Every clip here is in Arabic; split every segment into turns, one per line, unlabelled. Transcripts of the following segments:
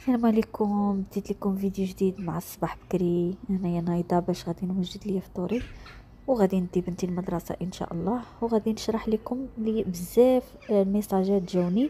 السلام عليكم. بديت لكم فيديو جديد مع الصباح بكري. انايا نايضه باش غادي نوجد ليا فطوري وغادي ندي بنتي المدرسه ان شاء الله، وغادي نشرح لكم لي بزاف الميساجات جاوني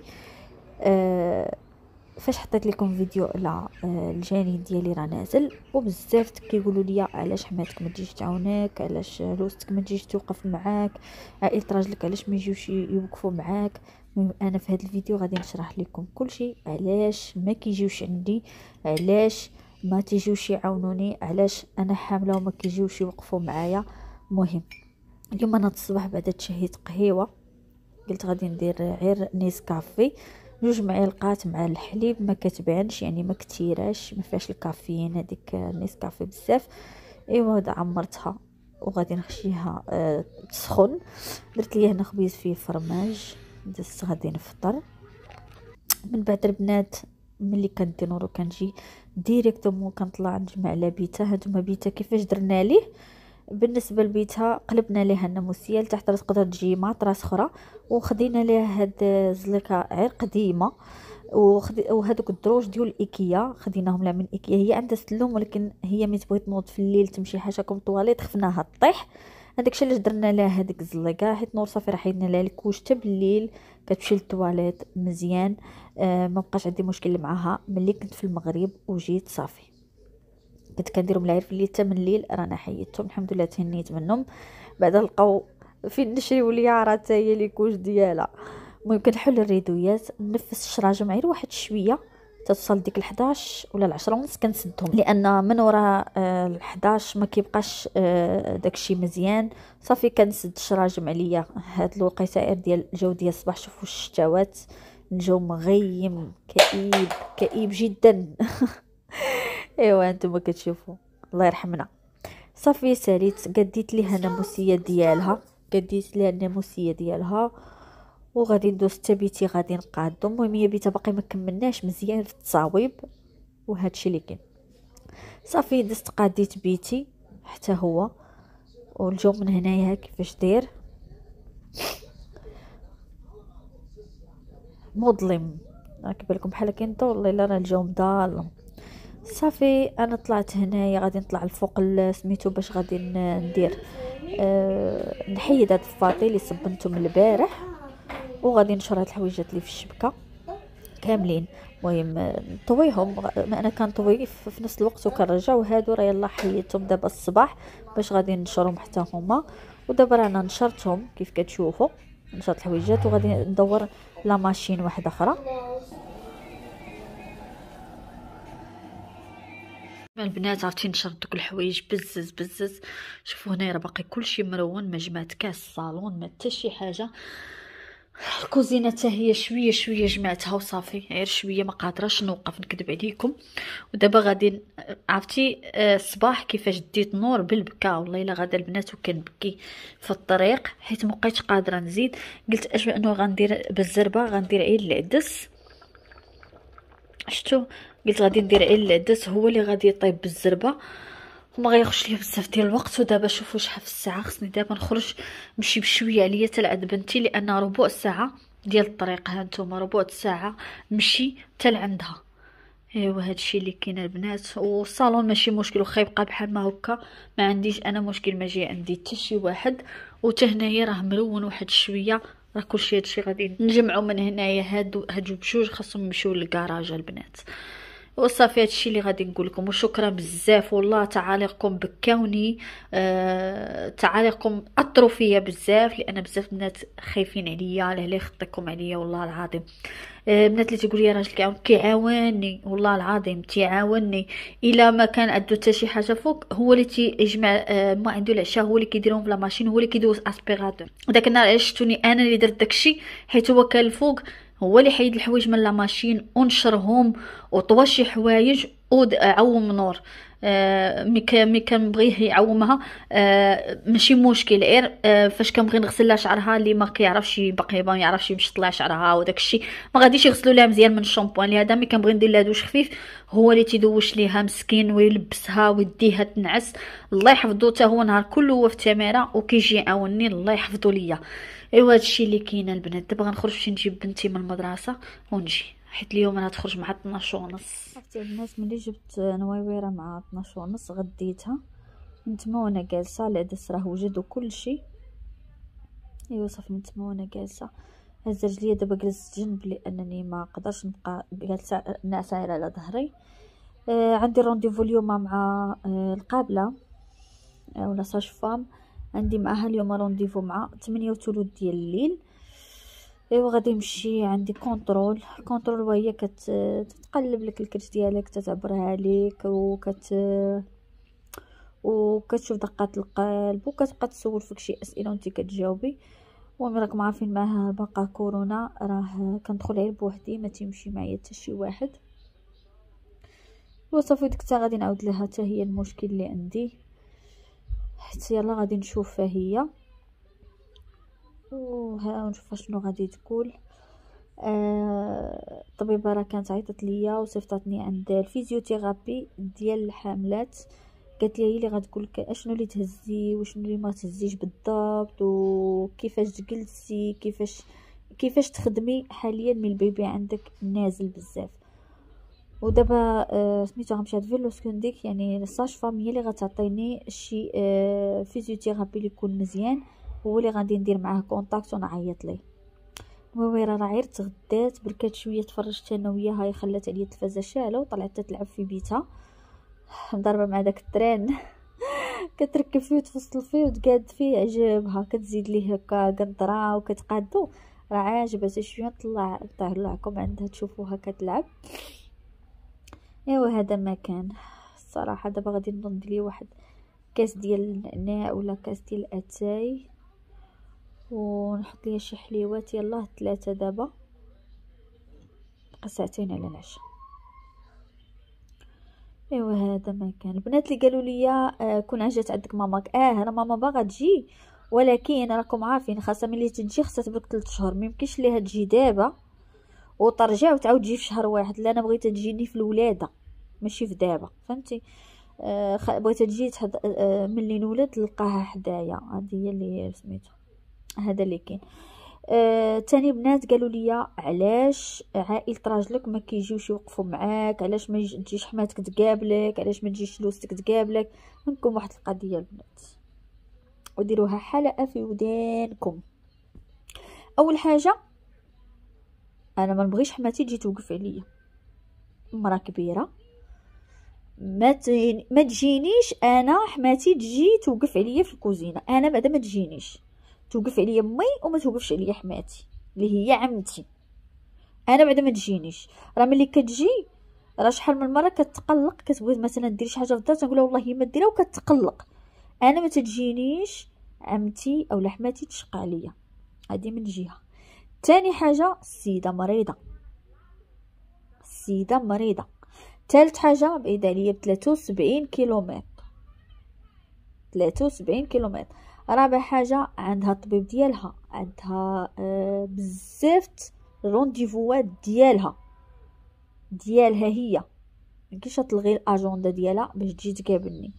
فاش حطيت لكم فيديو على الجاني ديالي راه نازل، وبزاف كيقولوا لي علاش حماتك ما تجيش تعاونك، علاش لوستك ما تجيش توقف معاك، عائله راجلك علاش ما يجيوش يوقفوا معاك. انا في هذا الفيديو غادي نشرح لكم كل شيء، علاش ما كيجيوش عندي، علاش ما تيجيوش يعاونوني، علاش انا حامله وما كيجيوش يوقفوا معايا. مهم اليوم انا الصباح بعد تشهيت قهيوه، قلت غادي ندير غير نيسكافي 2 معالق مع الحليب، ما كتبانش يعني ما كثيراش، ما فيهاش الكافيين هذيك نيسكافي بزاف. ايوا عمرتها وغادي نخشيها تسخن. درت ليا هنا خبيز فيه فرماج، دزت غادي نفطر. من بعد البنات ملي كندير نورو كنجي ديريكتومون كنطلع نجمع على بيتا. هادوما بيتا كيفاش درنا ليه؟ بالنسبه لبيتها قلبنا ليها الناموسيه لتحت، راه تقدر تجي ماطراس اخرى، وخدينا ليها هاد زليكه غير قديمه، وهذوك الدروج ديال ايكيا خديناهم لها من ايكيا. هي عندها سلوم ولكن هي ملي تبغي تنوض في الليل تمشي حاشاكم طواليت خفناها طيح. هذاك الشيء علاش درنا لها هذيك الزليكه، حيت نور صافي راه حيدنا لها الكوش حتى بالليل كتمشي للطواليت مزيان. ما بقاش عندي مشكل معها. ملي كنت في المغرب وجيت صافي كنت كنديرهم لها في الليل، حتى من الليل رانا حيدتهم الحمد لله، تهنيت منهم. بعد لقاو فين نشريو ليا راه حتى هي لي كوش ديالها. المهم كنحل الريدويات، نفس الشراجم غير واحد شويه توصل ديك ال11 ولا ال10 ونص كنسدهم، لان من وراء ال11 ما كيبقاش داكشي مزيان. صافي كنسد الشراجم عليا. هاد الوقيته ديال الجو ديال الصباح، شوفوا الشتاوات الجو مغيم كئيب كئيب جدا. ايوا انتم كتشوفوا، الله يرحمنا. صافي ساليت قديت ليها الناموسيه ديالها، قديت ليها الناموسيه ديالها وغادي ندوز حتى بيتي غادي نقادو. المهم هي بيتها باقي ما كملناش مزيان في التصاويب وهادشي اللي كاين. صافي دزت قاديت بيتي حتى هو، والجو من هنايا كيفاش داير مظلم، راكي بالكم بحال كاين ضو، والله الا راه الجو مظلم. صافي انا طلعت هنايا غادي نطلع الفوق سميتو باش غادي ندير نحيد هاد الفاطي اللي صبنتهم البارح، وغادي نشر هاد الحويجات اللي في الشبكه كاملين. المهم نطويهم، انا كنطوي في نفس الوقت وكنرجع، وهادو راه يلا حيدتهم دابا الصباح باش غادي نشرهم حتى هما. ودابا رانا نشرتهم كيف كتشوفوا، نشرت الحويجات وغادي ندور لا ماشين واحده اخرى. البنات عرفتي نشرت دوك الحوايج بزز بزز. شوفوا هنايا راه باقي كلشي مرون، ما جمعت كاع الصالون ما حتى شي حاجه. الكوزينه حتى هي شويه شويه جمعتها وصافي، غير شويه ما قادراش نوقف نكذب عليكم. ودابا غادي عرفتي الصباح كيفاش ديت نور بالبكا، والله الا غادا البنات وكنبكي في الطريق حيت مبقيتش قادره نزيد. قلت اش انه غندير بالزربه، غندير عين العدس. شتو قلت غادي ندير عين العدس هو اللي غادي يطيب بالزربه وما غياخذش ليا بزاف ديال الوقت. ودابا شوفوا شحال في الساعه، خصني دابا نخرج نمشي بشويه عليا حتى لعند بنتي، لان ربع ساعه ديال الطريق. ها نتوما ربع ساعه نمشي حتى لعندها. ايوا هادشي اللي كاين البنات. والصالون ماشي مشكل، واخا يبقى بحال ما هكا ما عنديش انا مشكل، ما جاي عندي حتى شي واحد. وتا هنايا راه مرون واحد شويه، راه كلشي هادشي غادي نجمعو من هنايا. هادو بجوج خاصهم يمشيو للكراج البنات. وصافي هادشي اللي غادي نقول لكم، وشكرا بزاف والله. تعاليقكم بكاوني، تعاليقكم اثروا فيا بزاف، لان بزاف البنات خايفين عليا على اللي خطيكم عليا والله العظيم. بنات اللي تقول لي راجلك كيعاوني، والله العظيم تيعاوني. الا ما كان عنده حتى شي حاجه فوق هو اللي تيجمع ما عنده العشاء، هو اللي كيديرهم في لا ماشين، هو اللي كيدوز اسبيراتور. وداك النهار علاش شفتوني انا اللي درت داكشي، حيت هو كان الفوق هو اللي حيد الحوايج من لا ماشين ونشرهم وطوى شي حوايج وعوم نور. مي كنبغيه يعومها ماشي مشكل، غير فاش كنبغي نغسل لها شعرها اللي ما كيعرفش باقي ما يعرفش يمشي يطلع شعرها وداك الشيء ما غاديش يغسلوا لها مزيان من الشامبوان. لهذا مي كنبغي ندير لها دوش خفيف هو اللي تيدوش ليها مسكين ويلبسها ويديها تنعس. الله يحفظو حتى هو نهار كله هو في التماره وكيجي يعاونني، الله يحفظو ليا. ايوا هادشي اللي كاين البنات. دابا غنخرج نمشي نجيب بنتي من المدرسه ونجي. حيت اليوم انا تخرج مع 12:30. عرفتي الناس ملي جبت نويويره مع 12:30 غديتها من تما وانا جالسه. العدس راه وجد وكلشي. ايوا صافي من تما وانا جالسه هز رجليا. دابا جلست جنب لانني ما قدرش نبقى جالسه ناعسه على ظهري. عندي رونديفو اليوم مع القابله ولا ساج فام. عندي معها اليوم رونديفو مع 8:30 ديال الليل. ايوا غادي نمشي عندي كونترول وهي كتقلب لك الكرش ديالك، تتعبرها لك وكتشوف دقات القلب وكتبقى تسول فيك شي اسئله وانت كتجاوبي. المهم راكم عارفين معها بقى كورونا راه كندخل غير بوحدي، ما تيمشي معايا حتى شي واحد. وصافي ديك الساعه غادي نعاود لها حتى هي المشكل اللي عندي. حتى يلا غادي نشوفها هي وها ونشوف شنو غادي تقول. الطبيبه راه كانت عيطت ليا وصيفطاتني عند الفيزيوثيرابي ديال الحاملات. قالت لي هي اللي غتقول لك اشنو اللي تهزي وشنو اللي ما تهزيش بالضبط وكيفاش تجلسي كيفاش تخدمي حاليا من البيبي عندك نازل بزاف. ودابا سميتو غنمشي هاد فيلوسكونديك يعني الساج فام هي اللي غتعطيني شي فيزيوثيرابي اللي يكون مزيان، هو اللي غادي ندير معاه كونتاكت ونعيط ليه. المهم راه غير تغدات بركات شويه تفرجت انا وياها. هي خلات عليا التلفازه شاعله وطلعت تلعب في بيتها مضربه مع داك التران كتركب فيه وتفصل فيه وتقاد فيه. عجبها كتزيد ليه هكا قنطره وكتقادو. راه عاجبها شويه. نطلع لكم عندها تشوفوها كتلعب. ايوا هذا ما كان الصراحه. دابا غادي نوض لي واحد كاس ديال النعناع ولا كاس ديال الاتاي ونحط ليا شي حليوات. يلاه 3 دابا بقى ساعتين على العشاء. ايوا هذا ما كان. البنات اللي قالوا لي كون جات عندك ماماك راه ماما باغا تجي، ولكن راكم عارفين خاصها ملي تجي خاصها تبرك 3 شهور. ميمكنش ليها تجي دابا وترجع وتعاود تجي في شهر واحد. لا انا بغيتها تجيني في الولاده ماشي في دابا، فهمتي. بغيتها تجي ملي نولد نلقاها حدايا. هذه هي اللي سميتو هذا اللي كاين. تاني بنات قالوا لي علاش عائله راجلك ما كيجيوش يوقفوا معاك، علاش ما تجيش حماتك تقابلك، علاش ما تجيش لوستك تقابلك. عندكم واحد القضيه البنات وديروها حلقه في ودانكم. اول حاجه انا ما نبغيش حماتي تجي توقف عليا، مرا كبيره ما تجينيش انا حماتي تجي توقف عليا في الكوزينه. انا بعدا ما تجينيش توقف عليا امي وما توقفش عليا حماتي اللي هي عمتي. انا بعدا ما تجينيش. راه ملي كتجي راه شحال من مره كتقلق كتبغي مثلا دير شي حاجه في الدار تنقولها والله ما ديرها وكتقلق. انا ما تجينيش عمتي او حماتي تشق عليا. هذه من جهه. تاني حاجه السيده مريضه. ثالث حاجه بعيده عليا ب 73 كيلومتر. رابع حاجه عندها الطبيب ديالها، عندها بزاف رونديفوات ديالها هي مكيش تلغي الاجنده ديالها باش تجي تقابلني.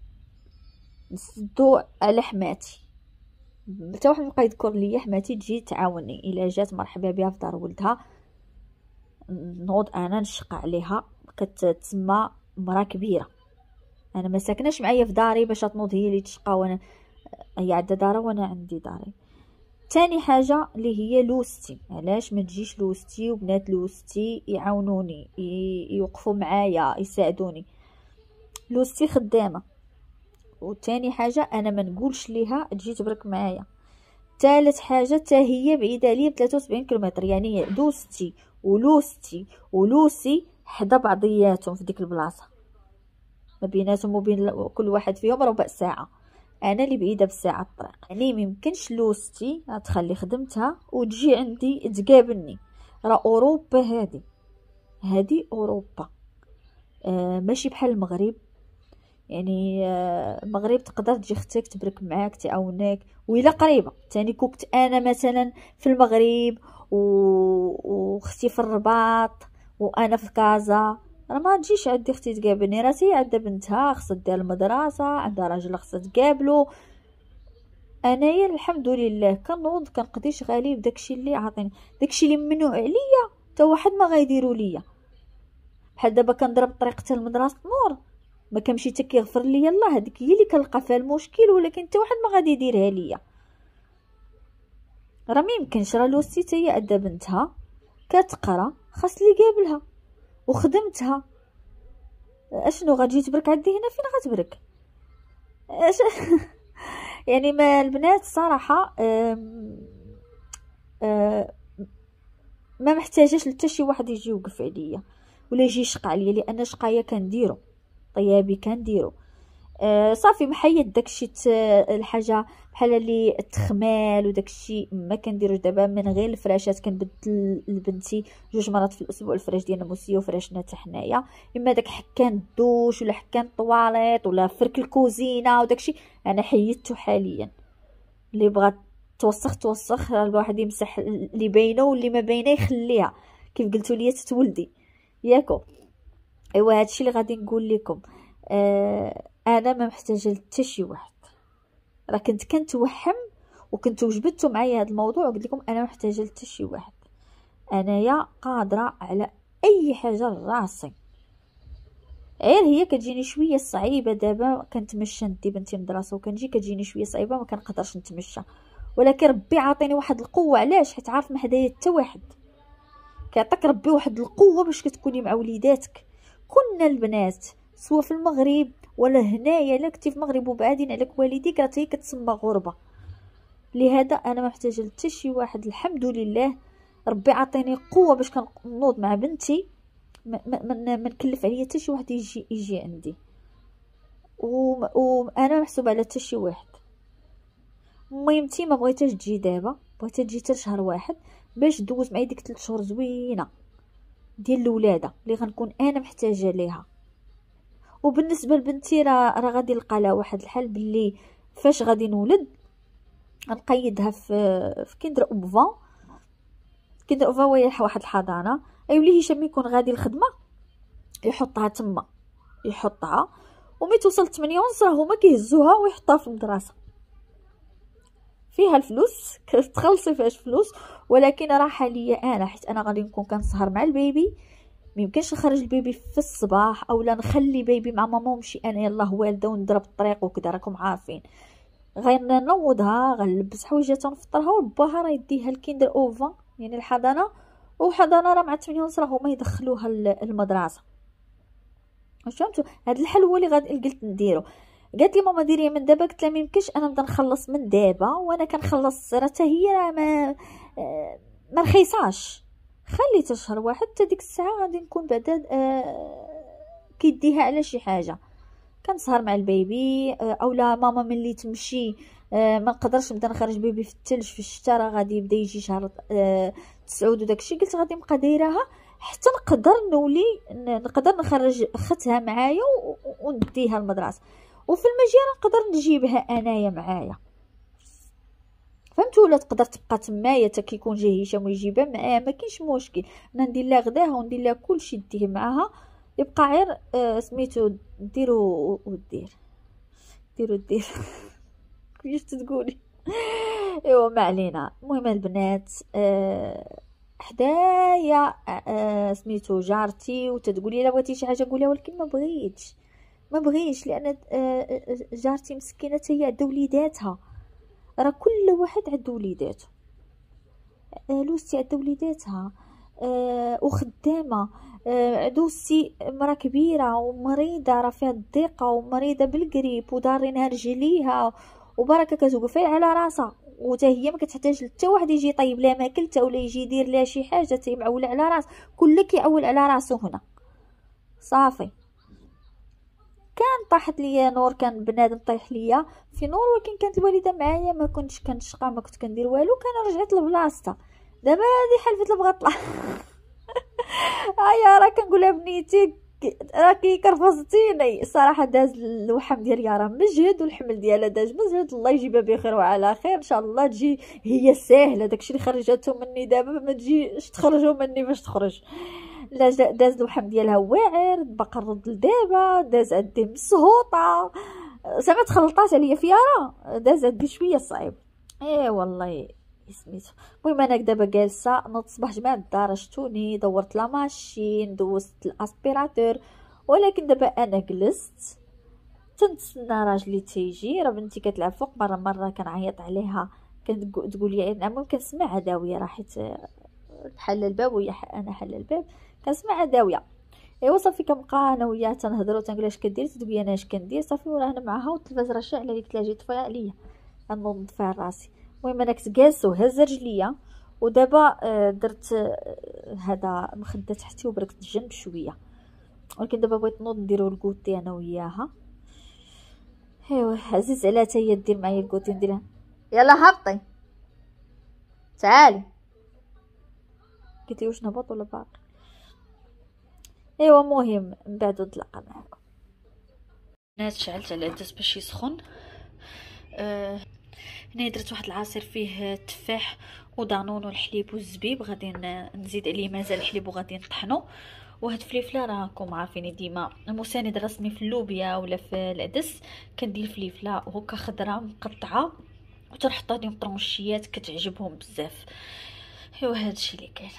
نسدو على حماتي حتى واحد بقى يذكر لي حماتي تجي تعاوني الا جات مرحبا بها في دار ولدها. نوض انا نشق عليها كتسمى مرا كبيره. انا ما ساكناش معايا في داري باش تنوض هي اللي تشقى وانا هي عندها دارها وانا عندي داري. تاني حاجه اللي هي لوستي. علاش ما تجيش لوستي وبنات لوستي يعاونوني يوقفوا معايا يساعدوني. لوستي خدامه. وتاني حاجه انا ما نقولش ليها تجي تبرك معايا. ثالث حاجه حتى هي بعيده عليا ب 73 كيلومتر. يعني دوستي ولوستي ولوسي حدا بعضياتهم في ديك البلاصه، ما بيناتهم وبين كل واحد فيهم ربع ساعه. انا اللي بعيده بساعه الطريق. يعني ميمكنش لوستي تخلي خدمتها وتجي عندي تقابلني. راه اوروبا هذه اوروبا. ماشي بحال المغرب. يعني المغرب تقدر تجي اختك تبرك معاك تعاونك وإلا قريبه. تاني كنت انا مثلا في المغرب واختي في الرباط وانا في كازا، راه ما تجيش عندي اختي تقابلني. راسي عندها بنتها خصها دير المدرسه، عندها راجل خصها تقابلو. انايا الحمد لله كنوض كنقضي شغالي بداكشي اللي عاطيني، داكشي اللي ممنوع عليا حتى واحد ما غيديروا ليا. بحال دابا كنضرب طريقتها لمدرسه نور، ما كنمشي حتى كيغفر ليا الله، هذيك هي اللي كنلقى فيها المشكل، ولكن حتى واحد ما غادي يديرها ليا. راه ما يمكنش، راه لوستي حتى هي ادا بنتها كتقرا، خاص لي قابلها وخدمتها. اشنو غتجي تبرك عندي هنا؟ فين غتبرك؟ يعني ما البنات صراحه ما محتاجاش حتى شي واحد يجي يوقف عليا ولا يجي يشقى عليا، لان شقايه كنديرو، طيابي كنديرو. صافي محيد داكشي الحاجه بحال اللي التخمال وداكشي ما كنديروش دابا. من غير الفراشات كنبدل لبنتي 2 مرات في الاسبوع الفراش ديالنا موسيه وفراشنا حتى حنايا، اما داك حكان الدوش ولا حكان الطواليط ولا فرك الكوزينه وداكشي انا حيدته حاليا. اللي بغات توسخ الواحد يمسح اللي باينه واللي ما باينه يخليها، كيف قلتوا لي تتولدي ياكو. ايوا هادشي اللي غادي نقول لكم. انا ما محتاجه حتى شي واحد، راه كنت كنتوهم وكنت وجبدتوا معايا هذا الموضوع وقلت لكم انا ما محتاجه حتى شي واحد، انايا قادره على اي حاجه لراسي. غير هي كتجيني شويه صعيبه دابا، كنتمشى ندي بنتي المدرسه وكنجي كتجيني شويه صعيبه ما كنقدرش نتمشى، ولكن ربي عاطيني واحد القوه. علاش؟ حيت عارف ما حدايا حتى واحد، كيعطيك ربي واحد القوه باش كتكوني مع وليداتك. كنا البنات سواء في المغرب ولا هنايا، الا كنتي في المغرب وبعادين عليك والديك راه هي كتسمى غربه. لهذا انا ما محتاجه حتى شي واحد، الحمد لله ربي عطيني قوه باش كنوض مع بنتي، ما نكلف عليا حتى شي واحد يجي عندي، وانا محسوبه على حتى شي واحد. ميمتي ما بغيتهاش تجي دابا، بغيتها تجي حتى شهر واحد باش دوز معايا ديك 3 شهور زوينه ديال الولاده اللي غنكون انا محتاجه ليها. وبالنسبه لبنتي راه غادي نلقى لها واحد الحل، باللي فاش غادي نولد غنقيدها في كندر اوبفا. كندر اوبفا هي واحد الحضانه، ايولي هشام يكون غادي الخدمه يحطها تما، يحطها ومي توصل 8 ونص راه هما كيهزوها ويحطوها في المدرسه. فيها الفلوس كتخلصي فيهاش فلوس، ولكن راحه ليا انا، حيت انا غادي نكون كنسهر مع البيبي. ميمكنش نخرج البيبي في الصباح اولا نخلي بيبي مع ماما ونمشي انا يلاه والده ونضرب الطريق وكذا، راكم عارفين. غنوضها غنلبس حوايجاتها ونفطرها وباها راه يديها الكيندر اوفا يعني الحضانه، وحضانه راه مع 8 ونص راه هما يدخلوها المدرسه. واش فهمتوا؟ هذا الحل هو اللي غادي قلت نديرو. قالت لي ماما ديري من دابا، قلت لها ميمكنش انا نبدا نخلص من دابا وانا كنخلص راه حتى هي راه ما رخيصاش. خلي حتى شهر واحد، حتى ديك الساعه غادي نكون بعدا كيديها على شي حاجه، كنسهر مع البيبي. اولا ماما ملي تمشي ما نقدرش نبدا نخرج بيبي في الثلج في الشتاء، راه غادي يبدا يجي شهر 9 وداكشي. قلت غادي نبقى دايراها حتى نقدر نولي نقدر نخرج اختها معايا ونديها المدرسه، وفي المجال نقدر نجيبها انايا معايا. فهمتوا؟ ولا تقدر تبقى تمايا حتى كيكون جاي هشام ويجيبها معاه، ما كاينش مشكل. انا ندير لها غداها وندير لها كلشي ديه معاها، يبقى غير سميتو ديرو ودير كيفاش تقولي. ايوا ما علينا. المهم البنات حدايا سميتو جارتي وتتقولي لا بغيتي شي حاجه قوليها، ولكن ما بغيتش لان جارتي مسكينه هي عندها وليداتها، راه كل واحد عنده وليداته. لوستي عندها وليداتها وخدامه، عدوسي مرا كبيره ومريضه راه فيها الضيقه ومريضه بالقريب ودارينها رجليها وبركه كتوقف على راسها، وتا هي ما كتحتاج حتى واحد يجي يطيب لها ماكلتها ولا يجي يدير لها شي حاجه، تي معول على راس كل كيعول على راسو هنا صافي. كان طاحت ليا نور، كان بنادم طيح ليا في نور، ولكن كانت الوالده معايا ما كنتش كنشقى ما كنت كندير والو، كان رجعت لبلاصتها. دابا هذه حلفت لبغا طلع هيا راه كنقولها بنيتي راكي كرفصتيني صراحه. داز الوحم ديالي راه مجهد والحمل ديالها داز مجهد، الله يجيبها بخير وعلى خير ان شاء الله. تجي هي ساهله، داكشي اللي خرجته مني دابا ما تجيش تخرجوا مني باش تخرج. لا داز الوحم ديالها واعر، باقا الرد لدابا، داز عندي مسهوطه زعما تخلطات عليا فيها، راه داز عندي شويه صعيب. اي والله سميتو. المهم انا دابا جالسه نوض الصباح جماعه الدار، شتوني دورت لا ماشين دوزت الاسبيراتور، ولكن دابا انا جلست تنتسنى راجلي تيجي. راه بنتي كتلعب فوق، مره كنعيط عليها كانت تقول لي المهم كنسمعها داويه، راحت حل الباب وهي انا حل الباب كنسمعها داويه. ايوا صافي كنبقى انا وياها تنهضروا تنقول اش كديري، تقول لي انا اش كندير صافي، ولا انا معاها والتلفاز راه شاعل عليك تلاجي طفيها عليا غنوض نطفيها راسي. المهم انا كنت جالسه وهز رجليا، ودابا درت هذا مخده تحتي وبركت الجنب شويه، ولكن دابا بغيت نوض نديرو الكوتي انا وياها. ايوا عزيز عليها حتى هي دير معايا الكوتي، نديرها يلا هبطي تعالي. قلت لي واش نهبط ولا باقي؟ ايوا المهم من بعد نتلاقى معكم. انا شعلت على العدس باش يسخن. هنا درت واحد العصير فيه تفاح ودانون والحليب والزبيب، غادي نزيد عليه مازال الحليب وغادي نطحنو. وهاد الفليفله راكم عارفين ديما المساند الرسمي في اللوبيا ولا في العدس كندير فليفله هكا خضراء مقطعه وتنحطها ديهم طرونشيات كتعجبهم بزاف. ايوا هادشي اللي كاين.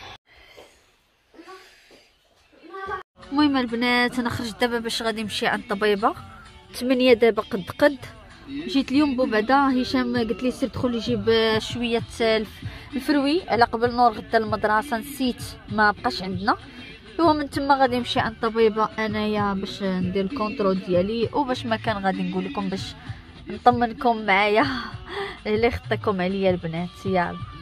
المهم البنات انا خرجت دابا باش غادي نمشي عند طبيبه 8 دابا قد جيت اليوم بعدا هشام قلت لي سير دخل يجيب شويه الفروي على قبل نور غدا المدرسه، نسيت ما بقاش عندنا. هو من تما غادي نمشي عند طبيبه انايا باش ندير الكونترول ديالي، وباش ما كان غادي نقول لكم باش نطمنكم معايا اللي خطيكم عليا البنات. يلا